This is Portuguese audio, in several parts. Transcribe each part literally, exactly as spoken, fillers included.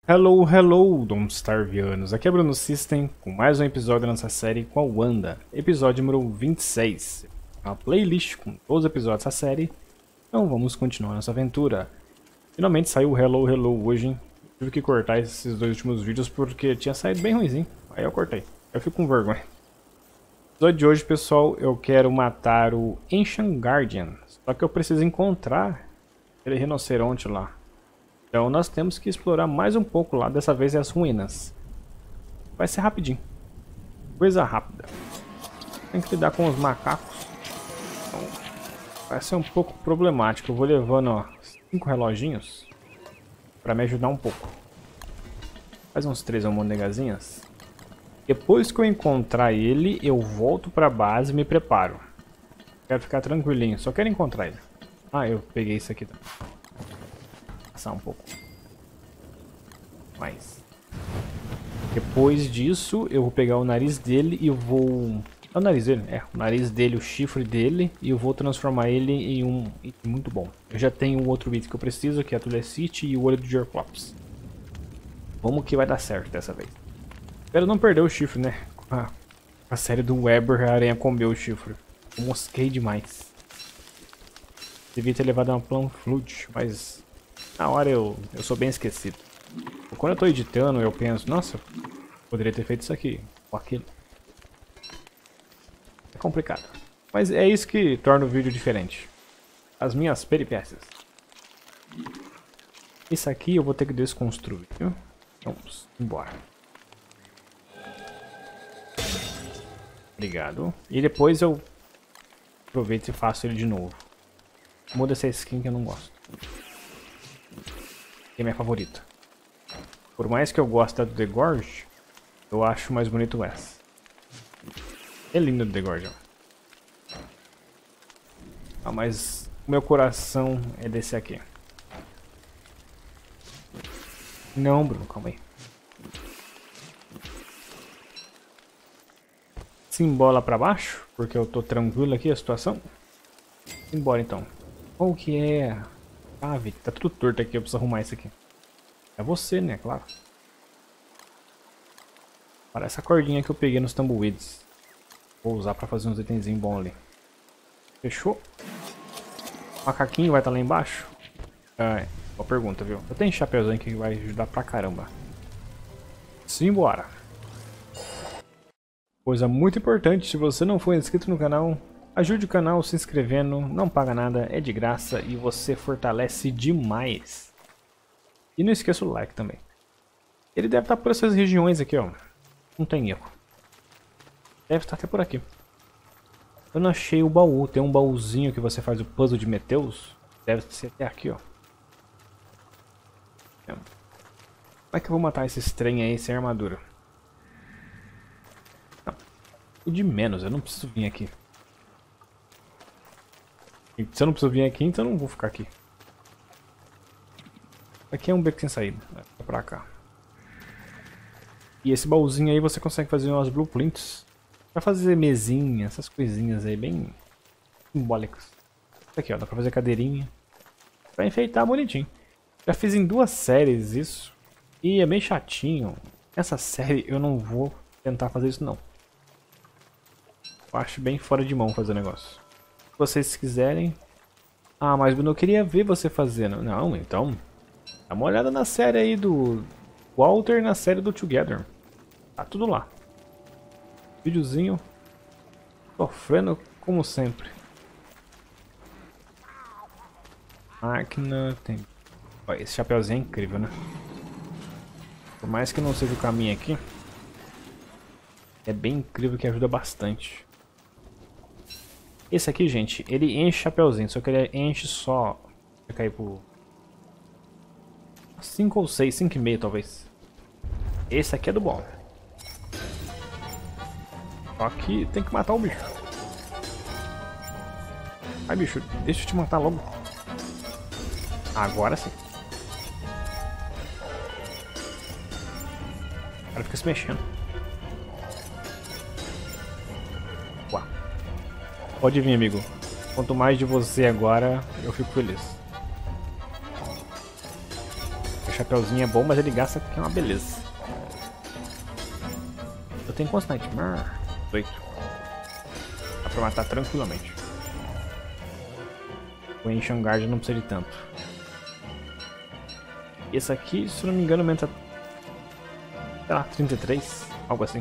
Hello, hello, Domstarvianos. Aqui é Bruno System com mais um episódio da nossa série com a Wanda. Episódio número vinte e seis. Uma playlist com todos os episódios da série. Então vamos continuar nossa aventura. Finalmente saiu o Hello, hello hoje, hein? Tive que cortar esses dois últimos vídeos porque tinha saído bem ruimzinho. Aí eu cortei. Eu fico com vergonha. No episódio de hoje, pessoal, eu quero matar o Ancient Guardian. Só que eu preciso encontrar aquele rinoceronte lá. Então nós temos que explorar mais um pouco lá, dessa vez é as ruínas. Vai ser rapidinho. Coisa rápida. Tem que lidar com os macacos. Então, vai ser um pouco problemático. Eu vou levando, ó, cinco reloginhos para me ajudar um pouco. Faz uns três almonegazinhas. Depois que eu encontrar ele, eu volto para a base e me preparo. Quero ficar tranquilinho, só quero encontrar ele. Ah, eu peguei isso aqui. Passar um pouco mais. Depois disso, eu vou pegar o nariz dele e eu vou... É o nariz dele? É, o nariz dele, o chifre dele, e eu vou transformar ele em um item muito bom. Eu já tenho um outro item que eu preciso, que é a Tulecite e o olho do Gyroclops. Vamos que vai dar certo dessa vez. Espero não perder o chifre, né? A, a série do Weber, a aranha comeu o chifre. Eu mosquei demais. Devia ter levado uma Plum Flute, mas... Na hora eu, eu sou bem esquecido. Quando eu tô editando, eu penso, nossa, poderia ter feito isso aqui, ou aquilo. É complicado. Mas é isso que torna o vídeo diferente. As minhas peripécias. Isso aqui eu vou ter que desconstruir, viu? Vamos embora. Obrigado. E depois eu aproveito e faço ele de novo. Muda essa skin que eu não gosto. Que é minha favorita. Por mais que eu goste da do The Gorge, eu acho mais bonito essa. É lindo do The Gorge. Ah, mas o meu coração é desse aqui. Não, Bruno, calma aí. Simbola pra baixo, porque eu tô tranquilo aqui a situação. Embora então. Qual que é? Ah, Vic, tá tudo torto aqui, eu preciso arrumar isso aqui. É você, né, claro. Parece a cordinha que eu peguei nos tumbleweeds. Vou usar pra fazer uns itenzinhos bons ali. Fechou? O macaquinho vai estar lá embaixo? Ah, é. Boa pergunta, viu? Eu tenho chapeuzinho que vai ajudar pra caramba. Simbora! Coisa muito importante, se você não for inscrito no canal, ajude o canal se inscrevendo, não paga nada, é de graça e você fortalece demais. E não esqueça o like também. Ele deve estar por essas regiões aqui, ó. Não tem erro. Deve estar até por aqui. Eu não achei o baú. Tem um baúzinho que você faz o puzzle de Meteus. Deve ser até aqui, ó. Como é que eu vou matar esses trem aí sem armadura? Não. O de menos, eu não preciso vir aqui. E se eu não preciso vir aqui, então eu não vou ficar aqui. Aqui é um beco sem saída. É pra cá. E esse baúzinho aí você consegue fazer umas blueprints. Pra fazer mesinha, essas coisinhas aí bem simbólicas. Aqui ó, dá pra fazer cadeirinha. Pra enfeitar bonitinho. Já fiz em duas séries isso. E é bem chatinho. Essa série eu não vou tentar fazer isso não. Eu acho bem fora de mão fazer o negócio. Se vocês quiserem... Ah, mas Bruno, eu queria ver você fazendo. Não, então... Dá uma olhada na série aí do Walter, na série do Together. Tá tudo lá. Videozinho. Sofrendo como sempre. Máquina. Tem... Olha, esse chapeuzinho é incrível, né? Por mais que não seja o caminho aqui. É bem incrível que ajuda bastante. Esse aqui, gente, ele enche chapeuzinho. Só que ele enche só... Vai cair pro... cinco ou seis, cinco e meio talvez. Esse aqui é do bom. Só que tem que matar o bicho. Ai, bicho, deixa eu te matar logo. Agora sim. O cara fica se mexendo. Uau. Pode vir, amigo. Quanto mais de você agora, eu fico feliz. chapeuzinho é bom, mas ele gasta que é uma beleza. Eu tenho quantos Nightmare? Oito. Dá pra matar tranquilamente. O Ancient Guard não precisa de tanto. Esse aqui, se não me engano, aumenta, sei lá, trinta e três, algo assim.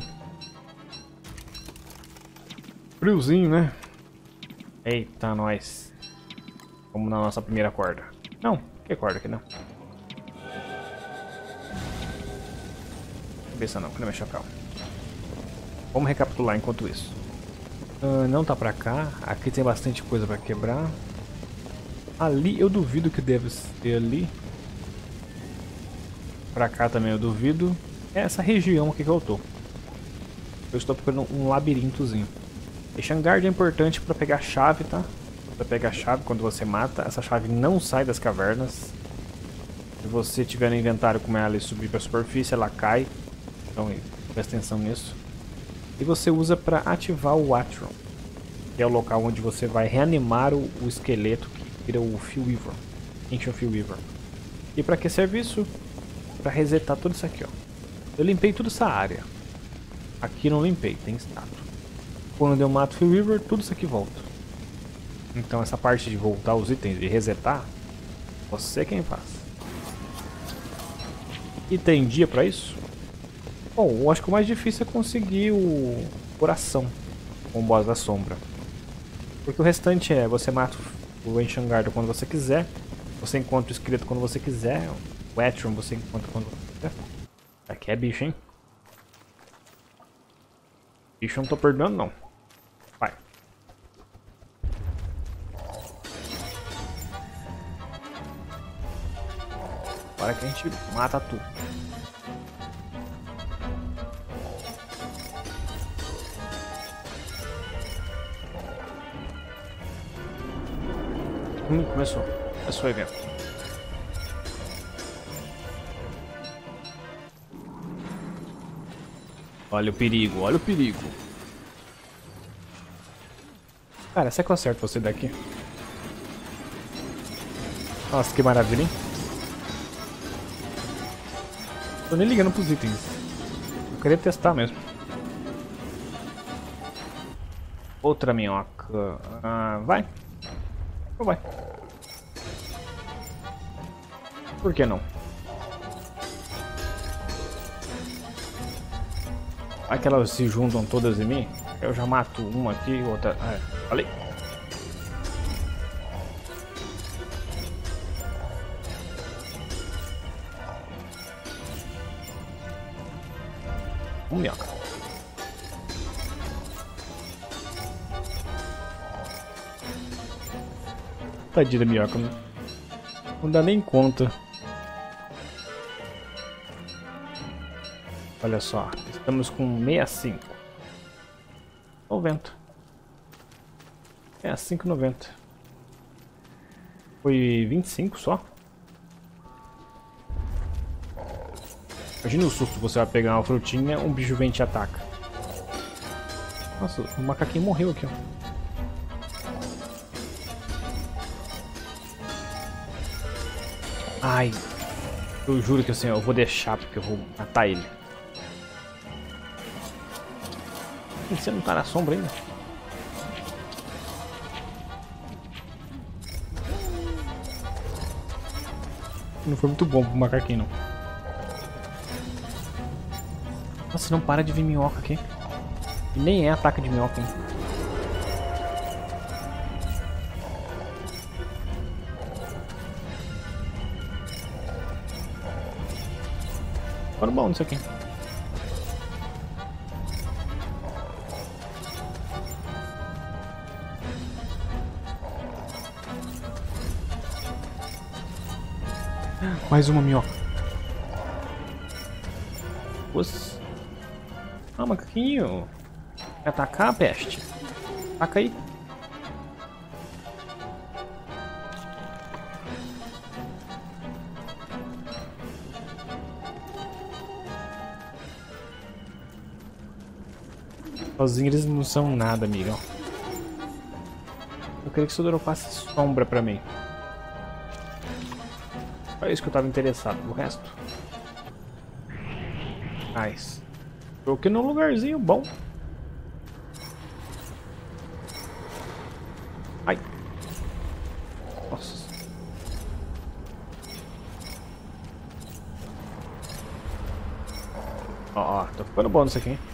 Friozinho, né? Eita, nós. Vamos na nossa primeira corda. Não, que corda aqui não. Cabeça não, cadê meu chapéu? Vamos recapitular enquanto isso. Uh, não tá pra cá. Aqui tem bastante coisa pra quebrar. Ali eu duvido que deve ser ali. Pra cá também eu duvido. É essa região aqui que eu tô. Eu estou procurando um labirintozinho. Ancient Guard é importante pra pegar a chave, tá? Pra pegar a chave quando você mata. Essa chave não sai das cavernas. Se você tiver no inventário com ela e subir pra superfície, ela cai. Então presta atenção nisso. E você usa pra ativar o Atron, que é o local onde você vai reanimar o, o esqueleto que vira o Fullweaver. Ancient Fullweaver. E pra que serve isso? Pra resetar tudo isso aqui, ó. Eu limpei toda essa área. Aqui não limpei, tem estátua. Quando eu mato o Fullweaver, tudo isso aqui volta. Então essa parte de voltar os itens e resetar, você é quem faz. E tem dia pra isso? Bom, eu acho que o mais difícil é conseguir o coração com o boss da sombra. Porque o restante é, você mata o Ancient Guard quando você quiser, você encontra o esqueleto quando você quiser, o Atron você encontra quando você quiser. Aqui é bicho, hein? Bicho eu não tô perdoando não. Vai. Agora que a gente mata tudo. Hum, começou. Começou o evento. Olha o perigo, olha o perigo. Cara, será que eu acerto você daqui? Nossa, que maravilha, hein? Tô nem ligando pros itens. Eu queria testar mesmo. Outra minhoca. Ah, vai. Ou vai? Por que não? Vai que elas se juntam todas em mim. Eu já mato uma aqui, outra. Ah, falei. Um minhoca. Tadinha da minhoca. Não dá nem conta. Olha só, estamos com sessenta e cinco. noventa. sessenta e cinco, noventa. Foi vinte e cinco só? Imagina o susto, você vai pegar uma frutinha, um bicho vem e te ataca. Nossa, o macaquinho morreu aqui, ó. Ai, eu juro que assim, eu vou deixar porque eu vou matar ele. Você não tá na sombra ainda? Não foi muito bom pro macaquinho, não. Nossa, não para de vir minhoca aqui. E nem é ataque de minhoca, hein? Ficou bom isso aqui. Mais uma minhoca. Os... Ah, macaquinho. Quer atacar, peste? Ataca aí. Sozinhos eles não são nada, amigo. Eu queria que o Sodoro faça sombra pra mim. Só isso que eu tava interessado. O resto... Nice. Tô aqui num lugarzinho bom. Ai. Nossa. Ó, ó, tô ficando bom nisso aqui, hein?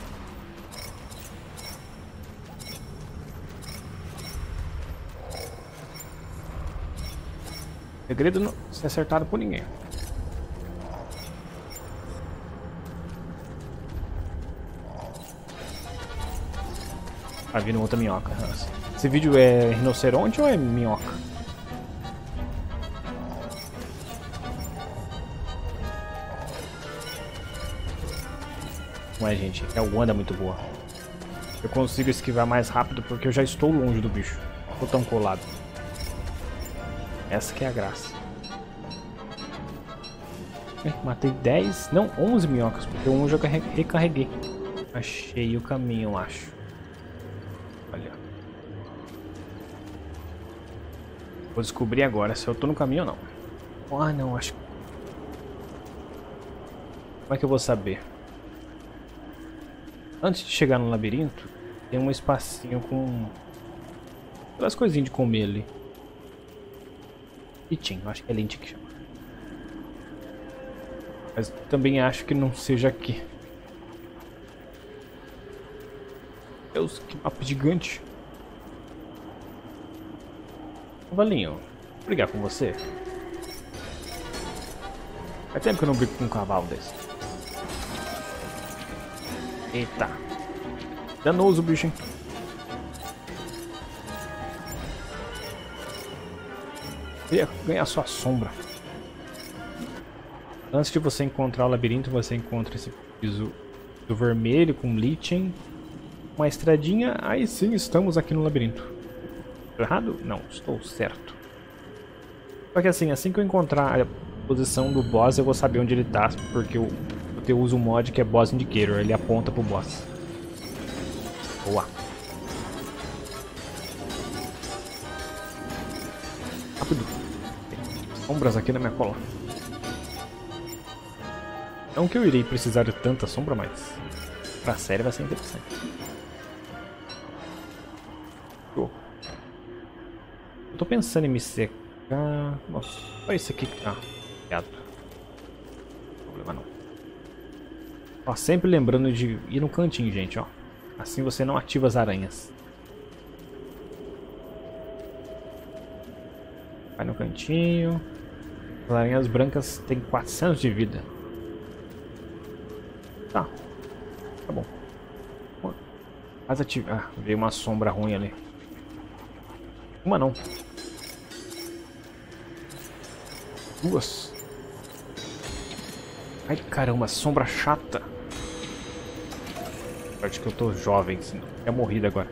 Segredo não ser acertado por ninguém. Tá vindo outra minhoca. Esse vídeo é rinoceronte ou é minhoca? Não é, gente. É o Wanda muito boa. Eu consigo esquivar mais rápido porque eu já estou longe do bicho. Não tô tão colado. Essa que é a graça. Matei dez, não, onze minhocas, porque um eu já recarreguei. Achei o caminho, eu acho. Olha. Vou descobrir agora se eu tô no caminho ou não. Ah, não, acho. Como é que eu vou saber? Antes de chegar no labirinto, tem um espacinho com aquelas coisinhas de comer ali. Litinho, acho que é linte que chama. Mas também acho que não seja aqui. Deus, que mapa gigante. Cavalinho, vou brigar com você. Faz tempo que eu não brigo com um cavalo desse. Eita. Danoso o bicho, hein? Queria ganhar sua sombra. Antes de você encontrar o labirinto, você encontra esse piso do vermelho com lichen. Uma estradinha. Aí sim, estamos aqui no labirinto. Estou errado? Não, estou certo. Só que assim, assim que eu encontrar a posição do boss, eu vou saber onde ele tá. Porque eu, eu uso um mod que é Boss Indicator. Ele aponta pro boss. Boa. Rápido. Tem sombras aqui na minha cola. Não que eu irei precisar de tanta sombra, mas pra série vai ser interessante. Show. Eu tô pensando em me secar. Nossa, olha isso aqui. Ah, obrigado. Não problema não. Ó, sempre lembrando de ir no cantinho, gente, ó. Assim você não ativa as aranhas. Vai no cantinho. As aranhas brancas têm quatrocentos de vida. Tá. Tá bom. Mas ativa. Ah, veio uma sombra ruim ali. Uma não. Duas. Ai caramba, sombra chata. Acho que eu tô jovem, senão é morrido agora.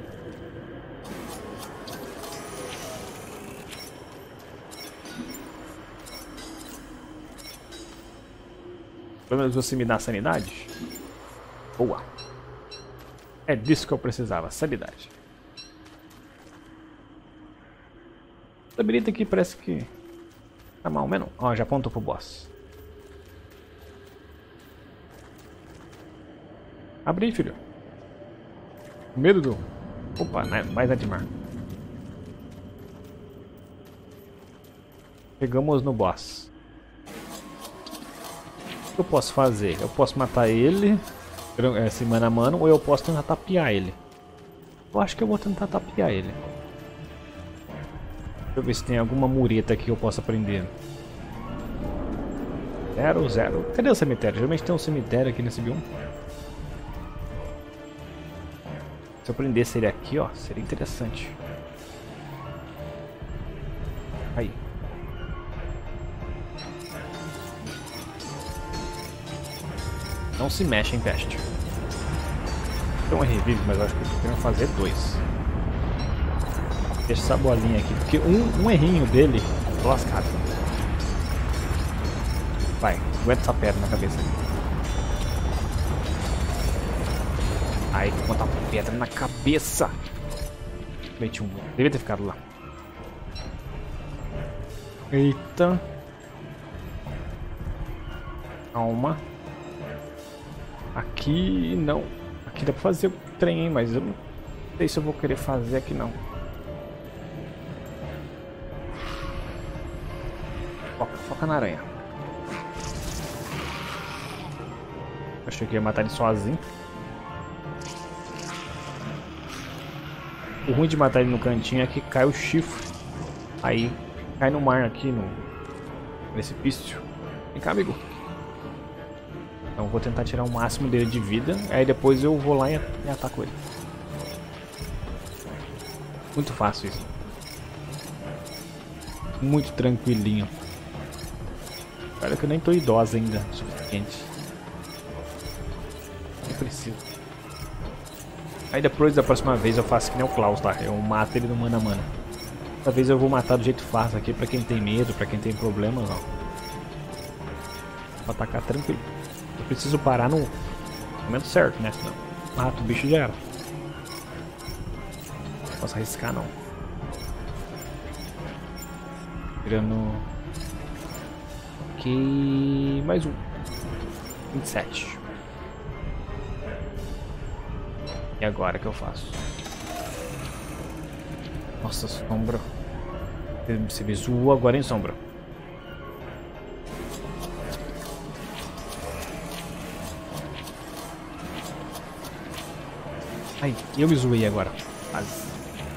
Pelo menos você me dá sanidade? Boa. É disso que eu precisava, sanidade. O labirinto aqui parece que tá mal menos. Ó, já apontou pro boss. Abri, filho. Medo do... Opa, mais Admar. Chegamos no boss. O que eu posso fazer? Eu posso matar ele, esse mano a mano, ou eu posso tentar tapear ele. Eu acho que eu vou tentar tapear ele. Deixa eu ver se tem alguma mureta aqui que eu possa prender. Zero, zero. Cadê o cemitério? Geralmente tem um cemitério aqui nesse bioma. Se eu prendesse ele aqui, ó, seria interessante. Aí. Não se mexe em peste. Tem um revive, mas eu acho que eu tô querendo fazer dois. Deixa essa bolinha aqui, porque um, um errinho dele, tô lascado. Vai, aguenta essa pedra na cabeça. Aí, vou botar uma pedra na cabeça. Meti um. Devia ter ficado lá. Eita. Calma. Aqui não. Aqui dá pra fazer o trem, hein? Mas eu não sei se eu vou querer fazer aqui não. Foca, foca na aranha. Achei que ia matar ele sozinho. O ruim de matar ele no cantinho é que cai o chifre. Aí cai no mar aqui, no precipício. Vem cá, amigo. Então vou tentar tirar o máximo dele de vida. Aí depois eu vou lá e, e ataco ele. Muito fácil isso. Muito tranquilinho. Olha que eu nem tô idosa ainda o suficiente. Não preciso. Aí depois da próxima vez eu faço que nem o Klaus, tá? Eu mato ele no mano a mano. Dessa vez eu vou matar do jeito fácil aqui pra quem tem medo, pra quem tem problemas, ó. Vou atacar tranquilo. Eu preciso parar no momento certo, né? Senão mato o bicho e já era. Não posso arriscar não. Tirando... Ok... Mais um. vinte e sete. E agora que eu faço? Nossa, sombra. Você me zoou agora em sombra. Ai, eu me zoei agora. Quase.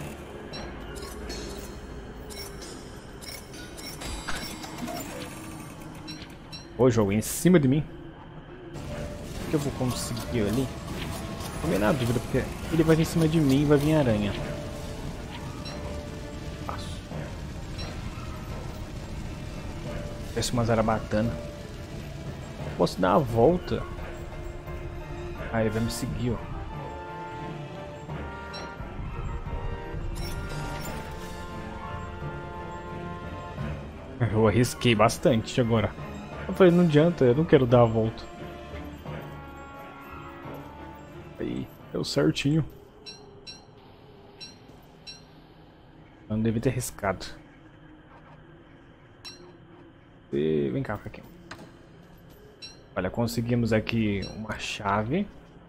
Ô, jogo, em cima de mim. O que eu vou conseguir ali? Não tô na dúvida, porque ele vai vir em cima de mim e vai vir a aranha. Passo. Parece uma zarabatana. Posso dar a volta. Aí ele vai me seguir, ó. Eu arrisquei bastante agora. Eu falei, não adianta, eu não quero dar a volta. Aí, deu certinho. Eu não devia ter arriscado. E... Vem cá, aqui. Olha, conseguimos aqui uma chave.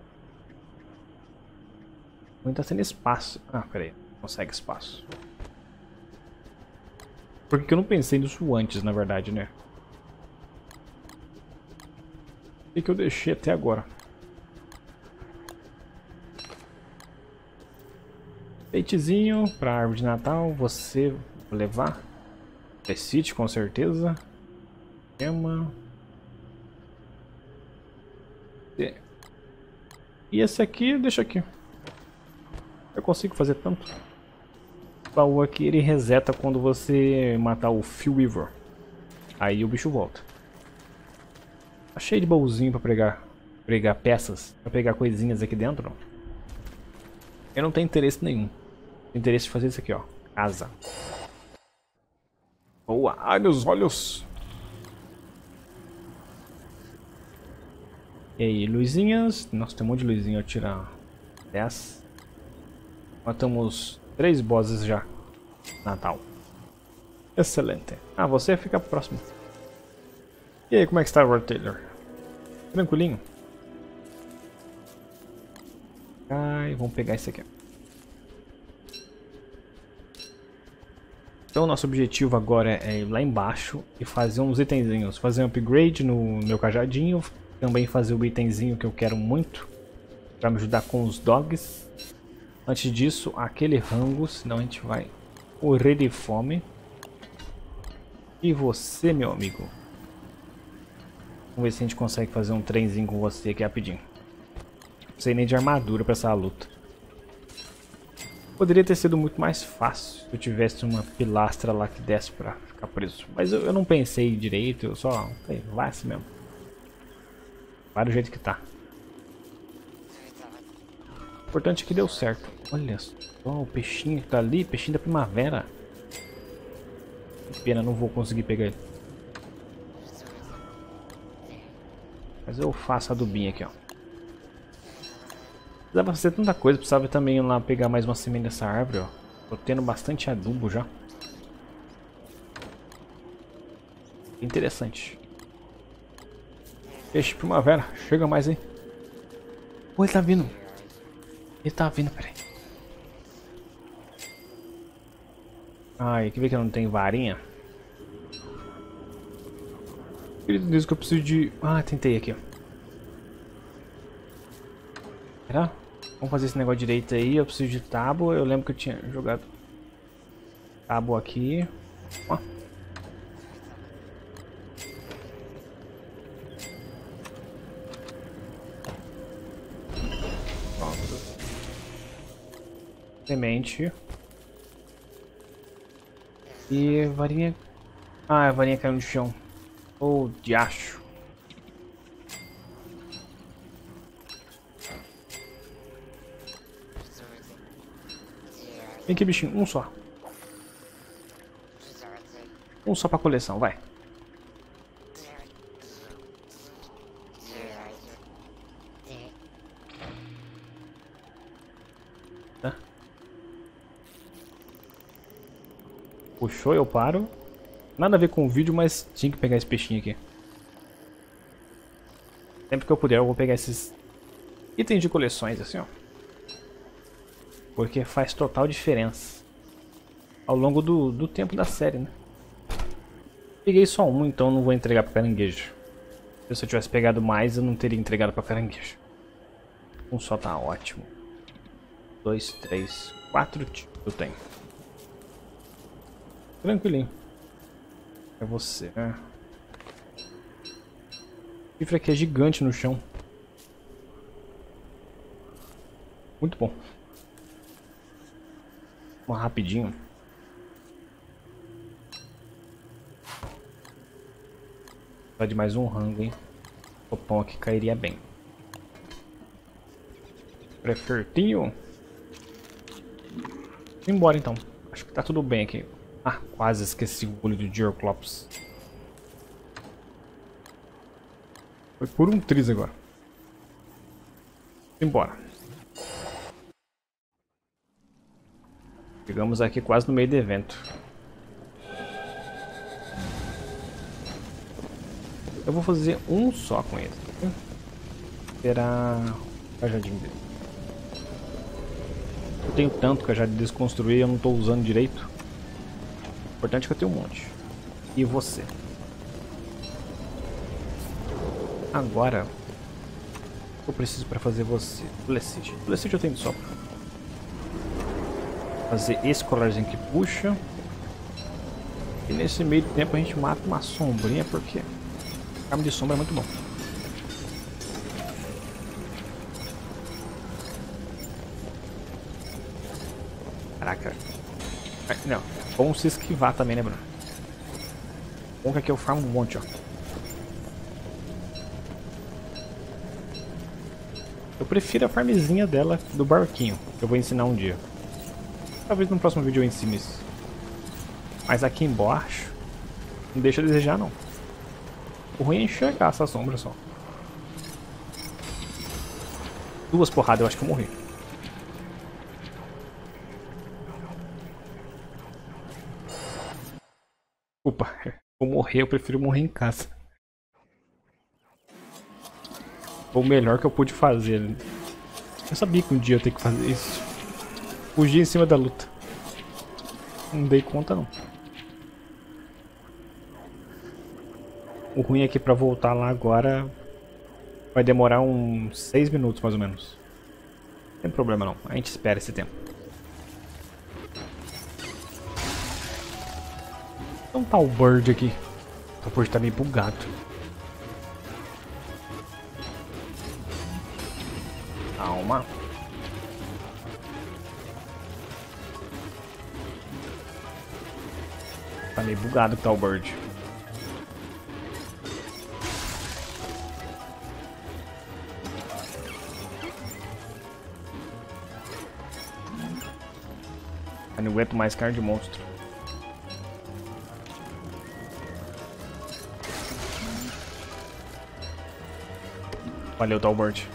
Não tá sendo espaço. Ah, peraí. Consegue espaço. Por que eu não pensei nisso antes, na verdade, né? O que eu deixei até agora? Feitezinho pra árvore de Natal. Você vou levar. Decide com certeza. Tema. E esse aqui, deixa aqui. Eu consigo fazer tanto. O baú aqui ele reseta quando você matar o Phil Weaver. Aí o bicho volta. Tá cheio de baúzinho pra pregar, pregar peças, pra pegar coisinhas aqui dentro. Eu não tenho interesse nenhum. Tenho interesse de fazer isso aqui, ó. Casa. Boa. Ai, meus olhos. E aí, luzinhas. Nossa, tem um monte de luzinha. Eu tirar dez. Matamos três bosses já. Natal. Excelente. Ah, você fica próximo. E aí, como é que está, Rod Taylor? Tranquilinho? Ai, vamos pegar esse aqui. Então, nosso objetivo agora é ir lá embaixo e fazer uns itenzinhos. Fazer um upgrade no meu cajadinho. Também fazer o itemzinho que eu quero muito. Pra me ajudar com os dogs. Antes disso, aquele rango, senão a gente vai morrer de fome. E você, meu amigo? Vamos ver se a gente consegue fazer um trenzinho com você aqui rapidinho. Não sei nem de armadura pra essa luta. Poderia ter sido muito mais fácil se eu tivesse uma pilastra lá que desse pra ficar preso. Mas eu, eu não pensei direito, eu só... vai assim mesmo. Vai do jeito que tá. O importante é que deu certo. Olha só, o peixinho que tá ali, peixinho da primavera. Que pena, não vou conseguir pegar ele. Mas eu faço adubinho aqui, ó. Precisava fazer tanta coisa, precisava também ir lá pegar mais uma semente dessa árvore, ó. Tô tendo bastante adubo já. Peixe primavera, chega mais aí. Pô, ele tá vindo. Ele tá vindo, peraí. Ai, quer ver que eu não tenho varinha? Ele diz que eu preciso de... Ah, tentei aqui, ó. Será? Vamos fazer esse negócio direito aí. Eu preciso de tábua. Eu lembro que eu tinha jogado tábua aqui. Ó. Pronto. Semente. E varinha... Ah, a varinha caiu no chão. Oh, diacho. Vem aqui, bichinho. Um só. Um só pra coleção, vai. Tá. Puxou, eu paro. Nada a ver com o vídeo, mas tinha que pegar esse peixinho aqui. Sempre que eu puder, eu vou pegar esses itens de coleções, assim, ó. Porque faz total diferença ao longo do, do tempo da série, né? Peguei só um, então não vou entregar pra caranguejo. Se eu tivesse pegado mais, eu não teria entregado pra caranguejo. Um só tá ótimo. Dois, três, quatro tipos eu tenho. Tranquilinho. É você, né? O chifre aqui é gigante no chão. Muito bom. Vamos rapidinho. Só de mais um rango, hein? O pão aqui cairia bem. Prefertinho. Embora então. Acho que tá tudo bem aqui. Ah, quase esqueci o olho do Georclops. Foi por um triz agora. Embora. Chegamos aqui quase no meio do evento. Eu vou fazer um só com ele. Será o cajadinho dele. Eu tenho tanto que eu já desconstruí e eu não estou usando direito. O importante é que eu tenho um monte. E você? Agora, eu preciso para fazer você. Blessed. Blessed eu tenho só. Fazer esse colarzinho que puxa. E nesse meio tempo a gente mata uma sombrinha, porque carne de sombra é muito bom. Caraca. Não, bom se esquivar também, né, Bruno? Bom que aqui eu farmo um monte, ó. Eu prefiro a farmzinha dela do barquinho, que eu vou ensinar um dia. Talvez no próximo vídeo eu ensine isso. Mas aqui embaixo, não deixa a desejar, não. O ruim é enxergar essa sombra só. Duas porradas, eu acho que eu morri. Opa, vou morrer, eu prefiro morrer em casa. Foi o melhor que eu pude fazer. Eu sabia que um dia eu ia ter que fazer isso. Fugir em cima da luta. Não dei conta, não. O ruim é que pra voltar lá agora vai demorar uns seis minutos, mais ou menos. Não tem problema não, a gente espera esse tempo. Então tá o Bird aqui. O Bird tá meio bugado. Calma. Tá meio bugado que tá o Bird. Eu não aguento mais carne de monstro. Valeu, Talbert.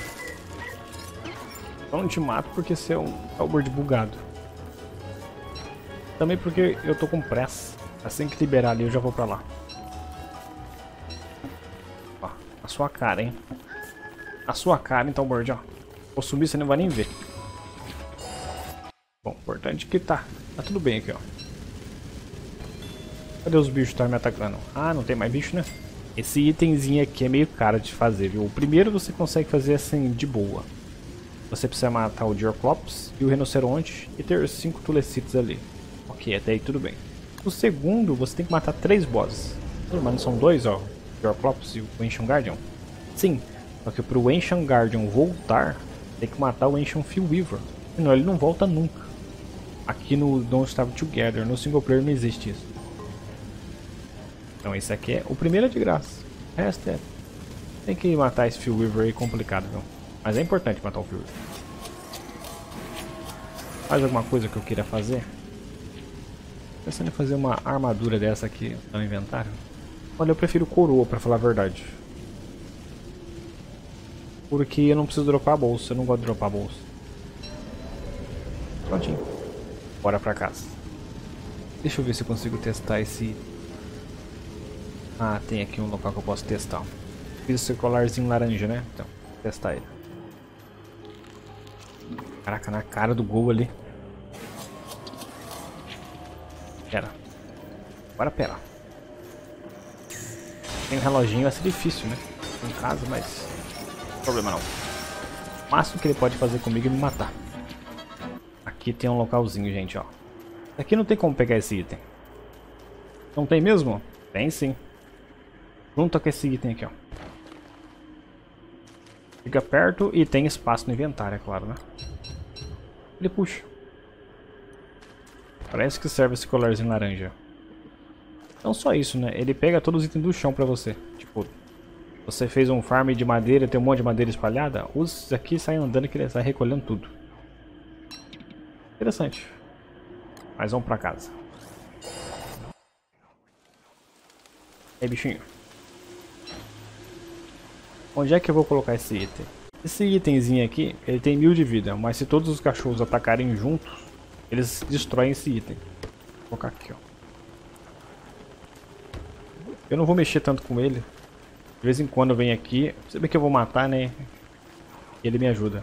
Eu não te mato porque você é um Talbert bugado. Também porque eu tô com pressa. Assim que liberar ali eu já vou pra lá. Ó, a sua cara, hein? Na sua cara, então, Bird, ó. Vou subir, você não vai nem ver. Bom, importante que tá. Tá tudo bem aqui, ó. Cadê os bichos que estão me atacando? Ah, não tem mais bicho, né? Esse itemzinho aqui é meio caro de fazer, viu? O primeiro você consegue fazer assim, de boa. Você precisa matar o Diorclops e o Rinoceronte e ter cinco Tulecites ali. Ok, até aí tudo bem. O segundo, você tem que matar três bosses. Mas não são dois, ó. O Diorclops e o Ancient Guardian. Sim, só que pro Ancient Guardian voltar, tem que matar o Ancient Fillweaver. Senão ele não volta nunca. Aqui no Don't Starve Together, no single player não existe isso. Então esse aqui é... O primeiro é de graça. O resto é... Tem que matar esse Fillweaver aí complicado, viu? Mas é importante matar o Fillweaver. Mais alguma coisa que eu queira fazer? Pensando em fazer uma armadura dessa aqui no inventário. Olha, eu prefiro coroa, pra falar a verdade. Porque eu não preciso dropar a bolsa, eu não gosto de dropar a bolsa. Prontinho. Bora pra casa. Deixa eu ver se eu consigo testar esse... Ah, tem aqui um local que eu posso testar. Fiz esse colarzinho laranja, né? Então, vou testar ele. Caraca, na cara do gol ali. Pera. Agora pera. Tem um reloginho, vai ser difícil, né? Em casa, mas... Não problema não. O máximo que ele pode fazer comigo é me matar. Aqui tem um localzinho, gente, ó. Aqui não tem como pegar esse item. Não tem mesmo? Tem sim. Junto com esse item aqui, ó. Fica perto e tem espaço no inventário, é claro, né? Ele puxa. Parece que serve esse colarzinho laranja. Não só isso, né? Ele pega todos os itens do chão pra você. Tipo, você fez um farm de madeira, tem um monte de madeira espalhada. Os aqui saem andando que ele sai recolhendo tudo. Interessante. Mas vamos pra casa. E aí, bichinho. Onde é que eu vou colocar esse item? Esse itemzinho aqui, ele tem mil de vida, mas se todos os cachorros atacarem juntos, eles destroem esse item. Vou colocar aqui, ó. Eu não vou mexer tanto com ele. De vez em quando eu venho aqui, você vê que eu vou matar, né? E ele me ajuda.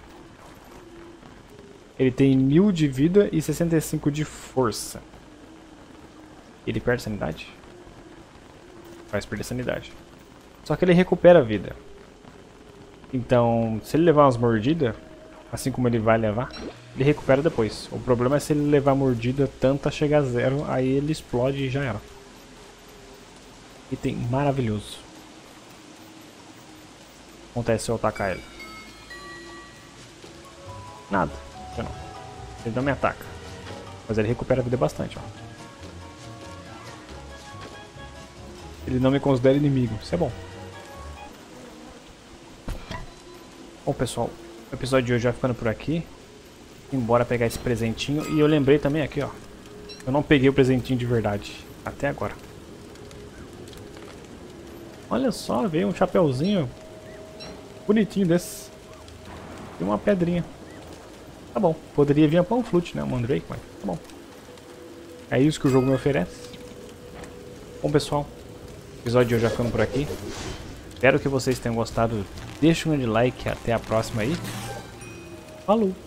Ele tem mil de vida e sessenta e cinco de força. Ele perde sanidade? Faz perder sanidade. Só que ele recupera a vida. Então, se ele levar umas mordidas, assim como ele vai levar, ele recupera depois. O problema é se ele levar mordida tanta chegar a zero, aí ele explode e já era. Item maravilhoso. Acontece se eu atacar ele. Nada. Eu não. Ele não me ataca. Mas ele recupera a vida bastante, ó. Ele não me considera inimigo. Isso é bom. Bom, pessoal, o episódio de hoje vai ficando por aqui. Embora pegar esse presentinho. E eu lembrei também aqui, ó. Eu não peguei o presentinho de verdade. Até agora. Olha só, veio um chapeuzinho bonitinho desse. E uma pedrinha. Tá bom. Poderia vir a Panflute, né? O Mandrake, mas tá bom. É isso que o jogo me oferece. Bom, pessoal, o episódio de hoje vai ficando por aqui. Espero que vocês tenham gostado. Deixa um grande like. Até a próxima aí. Falou!